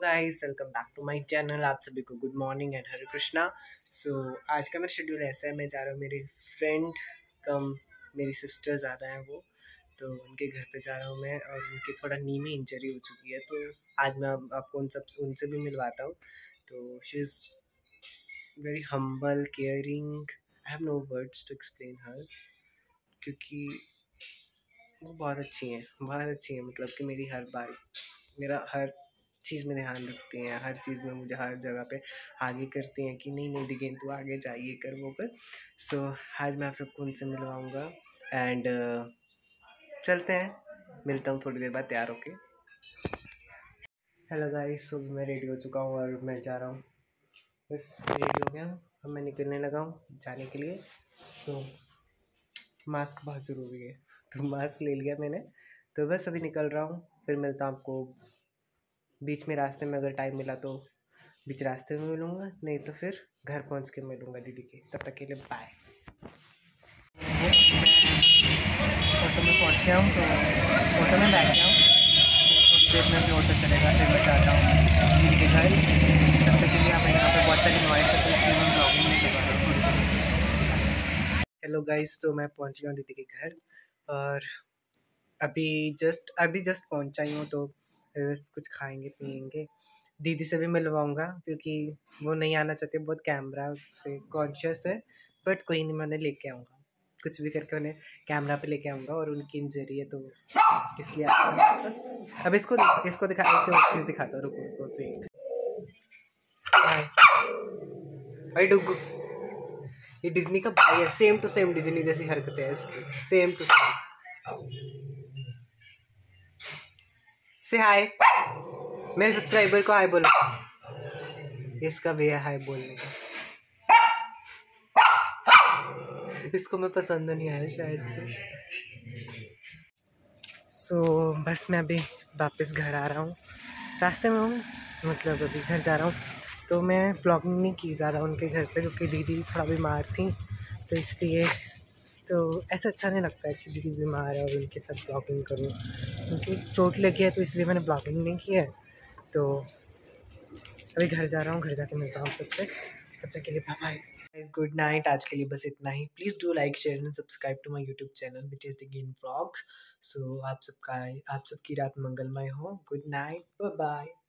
Guys, welcome back to my channel. आप सभी को good morning and Hare Krishna. आज का मेरा शेड्यूल ऐसा है, मैं जा रहा हूँ मेरे फ्रेंड कम मेरी सिस्टर ज़्यादा है वो, तो उनके घर पे जा रहा हूँ मैं। और उनकी थोड़ा नी में इंजरी हो चुकी है, तो आज मैं आपको उनसे भी मिलवाता हूँ। तो she is very humble, caring, I have no words to explain her, क्योंकि वो बहुत अच्छी हैं, मतलब कि मेरा हर चीज़ में ध्यान रखती हैं, हर चीज़ में मुझे हर जगह पे आगे करती हैं कि नहीं नहीं दिगेन तू आगे जा, ये कर वो कर। आज मैं आप सबको उनसे मिलवाऊँगा एंड चलते हैं, मिलता हूँ थोड़ी देर बाद तैयार होके। हेलो गाइस, मैं रेडी हो चुका हूँ और मैं जा रहा हूँ, बस रेडी हो गया हूँ। अब मैं निकलने लगा हूँ जाने के लिए। मास्क बहुत ज़रूरी है, तो मास्क ले लिया मैंने, तो बस अभी निकल रहा हूँ। फिर मिलता हूँ आपको बीच में, रास्ते में, अगर टाइम मिला तो बीच रास्ते में मिलूँगा, नहीं तो फिर घर पहुँच के मिलूँगा दीदी के। तब तक के लिए बाय। ऑटो में पहुँच गया हूँ, तो ऑटो में बैठ गया हूँ। थोड़ी देर में भी ऑटो चलेगा, फिर मैं जाता हूँ दीदी के घर। तब तक के लिए हमें यहाँ पे बहुत सारी नॉइस है, तो इसलिए मैं ब्लॉगिंग नहीं कर रहा हूँ। हेलो गाइस, तो मैं पहुँच गया हूँ दीदी के घर और अभी जस्ट पहुँचा ही हूँ, तो कुछ खाएंगे पियेंगे। दीदी से भी मिलवाऊँगा क्योंकि वो नहीं आना चाहते, बहुत कैमरा से कॉन्शियस है, बट कोई नहीं, मैं उन्हें लेके आऊँगा, कुछ भी करके उन्हें कैमरा पे लेके आऊँगा। और उनकी इंजरी है, तो इसलिए अब इसको दिखा, एक और चीज़ दिखाता हूँ, रुको वेट। भाई डुगू, ये डिज्नी का भाई है, सेम टू सेम डिज्नी जैसी हरकतें हैं इसकी, सेम टू सेम। से हाय, मेरे सब्सक्राइबर को हाय बोलो। इसका भी है हाय बोलने का, इसको मैं पसंद नहीं आया शायद से। बस मैं अभी वापस घर आ रहा हूँ, रास्ते में हूँ, मतलब अभी घर जा रहा हूँ। तो मैं ब्लॉगिंग नहीं की ज़्यादा उनके घर पे, क्योंकि दीदी थोड़ा बीमार थी, तो इसलिए तो ऐसा अच्छा नहीं लगता है कि दीदी बीमार है और उनके साथ ब्लॉगिंग करूँ, क्योंकि चोट लगी है, तो इसलिए मैंने ब्लॉगिंग नहीं की है। तो अभी घर जा रहा हूँ, घर जाके मिलता हूँ सबसे, तब तक के लिए बाय बाय, गुड नाइट। आज के लिए बस इतना ही। Please do like, share and subscribe to my YouTube channel which is Digen vlogs. आप सबकी रात मंगलमय हो। Good night, bye bye.